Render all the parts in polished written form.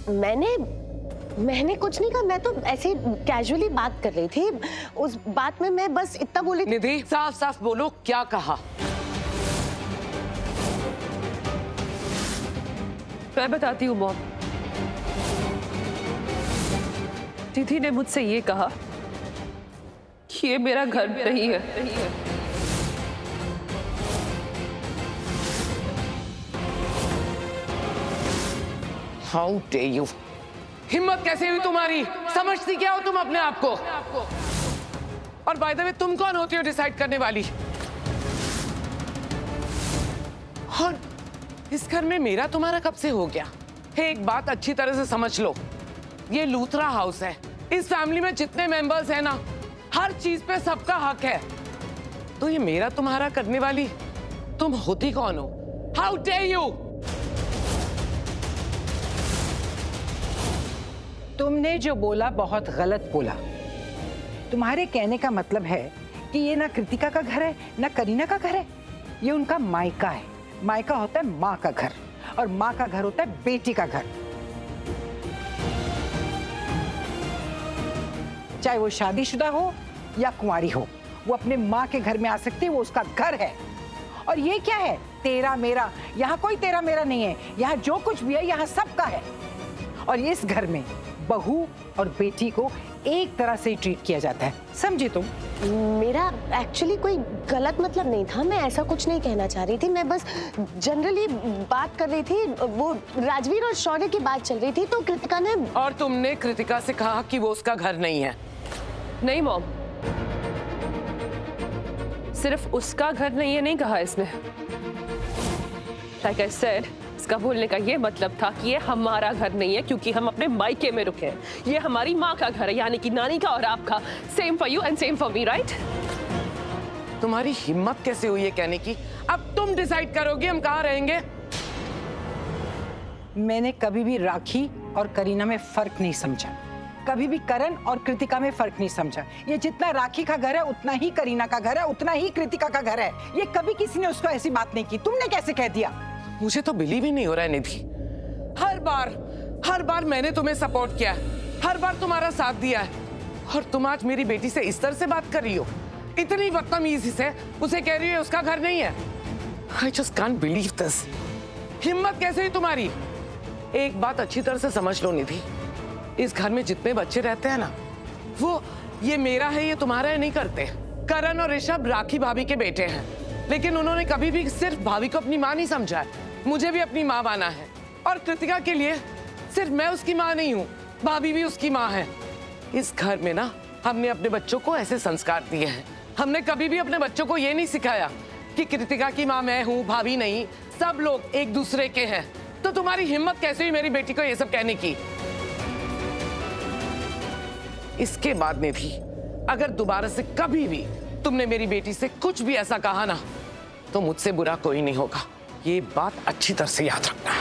मैंने कुछ नहीं कहा, मैं तो ऐसे कैजुअली बात कर रही थी। उस बात में मैं बस इतना बोली। निधि, साफ साफ बोलो, क्या कहा? मैं बताती हूँ मॉम। दीदी ने मुझसे ये कहा कि ये मेरा घर नहीं है। How dare you! हिम्मत कैसे हुई तुम्हारी? समझती क्या हो तुम अपने आप को? और बाय द वे, तुम कौन होती हो डिसाइड करने वाली? और इस घर में मेरा तुम्हारा कब से हो गया? एक बात अच्छी तरह से समझ लो, ये लूथरा हाउस है। इस फैमिली में जितने मेंबर्स हैं ना, हर चीज पे सबका हक है। तो ये मेरा तुम्हारा करने वाली तुम होती कौन हो? How dare you! तुमने जो बोला बहुत गलत बोला। तुम्हारे कहने का मतलब है कि ये ना कृतिका का घर है ना करीना का घर है, ये उनका मायका है। मायका होता है माँ का घर, और माँ का घर होता है बेटी का घर। चाहे वो शादीशुदा हो या कुंवारी हो, वो अपने माँ के घर में आ सकती है, वो उसका घर है। और ये क्या है, तेरा मेरा? यहाँ कोई तेरा मेरा नहीं है। यहाँ जो कुछ भी है, यहाँ सबका है। और इस घर में बहू और बेटी को एक तरह से ही ट्रीट किया जाता है, समझी तुम? मेरा एक्चुअली कोई गलत मतलब नहीं था, मैं ऐसा कुछ नहीं कहना चाह रही थी। मैं बस जनरली बात कर रही थी। वो राजवीर और शौर्य की बात चल रही थी, तो कृतिका ने। और तुमने कृतिका से कहा कि वो उसका घर नहीं है? नहीं मॉम, सिर्फ उसका घर नहीं है नहीं कहा इसने। Like I said, इसका बोलने का ये मतलब था कि ये हमारा घर नहीं है, क्योंकि हम अपने मायके में रुके हैं। ये हमारी माँ का घर है, यानी कि नानी का और आपका। Same for you and same for me, right? तुम्हारी हिम्मत कैसे हुई है कहने की? अब तुम डिसाइड करोगे हम कहाँ रहेंगे। मैंने कभी भी राखी और करीना में फर्क नहीं समझा, कभी भी करण और कृतिका में फर्क नहीं समझा। ये जितना राखी का घर है उतना ही करीना का घर है, उतना ही कृतिका का घर है। ये कभी किसी ने उसको ऐसी बात नहीं की। तुमने कैसे कह दिया? मुझे तो बिलीव ही नहीं हो रहा है निधि। हर बार मैंने तुम्हें सपोर्ट किया, हर बार तुम्हारा साथ दिया है, और तुम आज मेरी बेटी से इस तरह से बात कर रही हो, इतनी बदतमीजी से उसे कह रही हो उसका घर नहीं है। I just can't believe this। हिम्मत कैसे हुई तुम्हारी? एक बात अच्छी तरह से समझ लो निधि, इस घर में जितने बच्चे रहते हैं ना, वो ये मेरा है ये तुम्हारा है नहीं करते। करण और ऋषभ राखी भाभी के बेटे हैं, लेकिन उन्होंने कभी भी सिर्फ भाभी को अपनी माँ नहीं समझा है, मुझे भी अपनी माँ माना है। और कृतिका के लिए सिर्फ मैं उसकी माँ नहीं हूँ, भाभी भी उसकी माँ है। इस घर में ना हमने अपने बच्चों को ऐसे संस्कार दिए हैं। हमने कभी भी अपने बच्चों को ये नहीं सिखाया कि कृतिका की माँ मैं हूँ, भाभी नहीं। सब लोग एक दूसरे के हैं। तो तुम्हारी हिम्मत कैसे हुई मेरी बेटी को ये सब कहने की? इसके बाद में भी अगर दोबारा से कभी भी तुमने मेरी बेटी से कुछ भी ऐसा कहा ना, तो मुझसे बुरा कोई नहीं होगा। ये बात अच्छी तरह से याद रखना।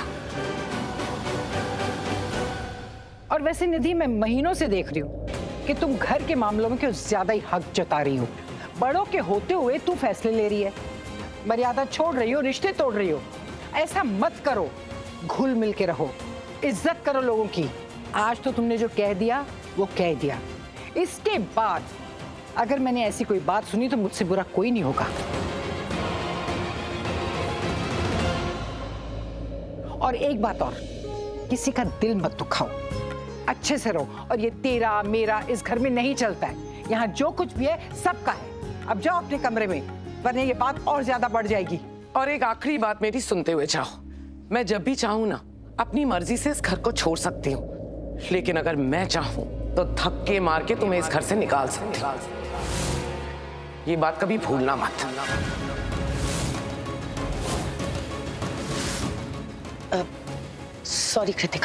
और वैसे निधि, मैं महीनों से देख रही हूँ कि तुम घर के मामलों में कुछ ज्यादा ही हक जता रही हो। बड़ों के होते हुए तू फैसले ले रही है, मर्यादा छोड़ रही हो, रिश्ते तोड़ रही हो। ऐसा मत करो, घुल मिल के रहो, इज्जत करो लोगों की। आज तो तुमने जो कह दिया वो कह दिया। इसके बाद अगर मैंने ऐसी कोई बात सुनी तो मुझसे बुरा कोई नहीं होगा। और एक बात और, किसी का दिल मत दुखाओ, अच्छे से रहो। और ये तेरा मेरा इस घर में नहीं चलता है। यहाँ जो कुछ भी है सबका है। अब जाओ अपने कमरे में, वरना ये बात और ज्यादा बढ़ जाएगी। और एक आखिरी बात मेरी सुनते हुए जाओ, मैं जब भी चाहूं ना अपनी मर्जी से इस घर को छोड़ सकती हूँ, लेकिन अगर मैं चाहूं तो धक्के मार के तुम्हें इस घर से निकाल सकती हूँ। ये बात कभी भूलना मत। सॉरी कृतिका,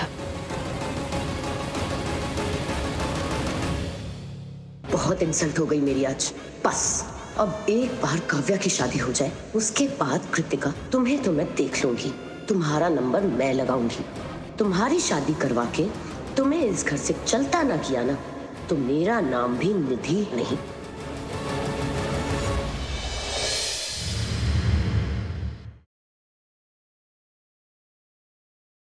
बहुत इंसल्ट हो गई मेरी आज। बस अब एक बार काव्या की शादी हो जाए, उसके बाद कृतिका तुम्हें तो मैं देख लूंगी। तुम्हारा नंबर मैं लगाऊंगी। तुम्हारी शादी करवा के तुम्हें इस घर से चलता ना किया ना, तो मेरा नाम भी निधि नहीं।